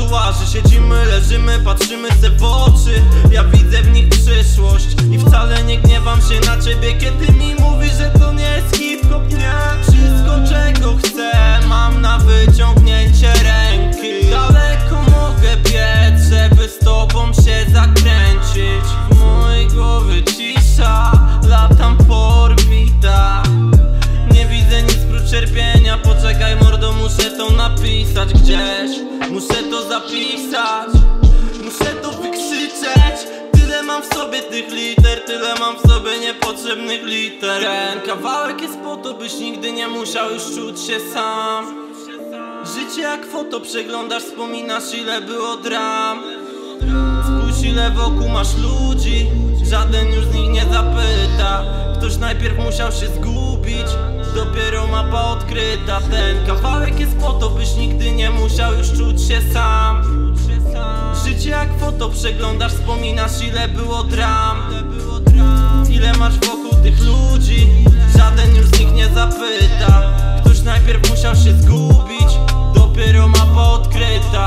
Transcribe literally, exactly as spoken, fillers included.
tatuaży. Siedzimy, leżymy, patrzymy se w oczy. Ja widzę w nich przyszłość i wcale nie gniewam się na ciebie, kiedy mi mówisz, że to nie jest hip-hop, nie. Wszystko czego chcę mam na wyciągnięcie ręki. Daleko mogę biec, żeby z tobą się zakręcić. W mojej głowie cisza, latam po orbitach. Nie widzę nic prócz cierpienia. Poczekaj mordo, muszę to napisać gdzieś. Muszę to zapisać, muszę to wykrzyczeć. Tyle mam w sobie tych liter, tyle mam w sobie niepotrzebnych liter. Ten kawałek jest po to, byś nigdy nie musiał już czuć się sam. Życie jak foto przeglądasz, wspominasz ile było dram. Spójrz ile wokół masz ludzi, żaden już z nich nie zapyta. Ktoś najpierw musiał się zgubić, dopiero mapa odkryta. Ten kawałek jest po to, byś nigdy nie musiał już czuć się sam. Życie jak foto przeglądasz, wspominasz ile było dram. Ile masz wokół tych ludzi, żaden już z nich nie zapyta. Ktoś najpierw musiał się zgubić, dopiero mapa odkryta.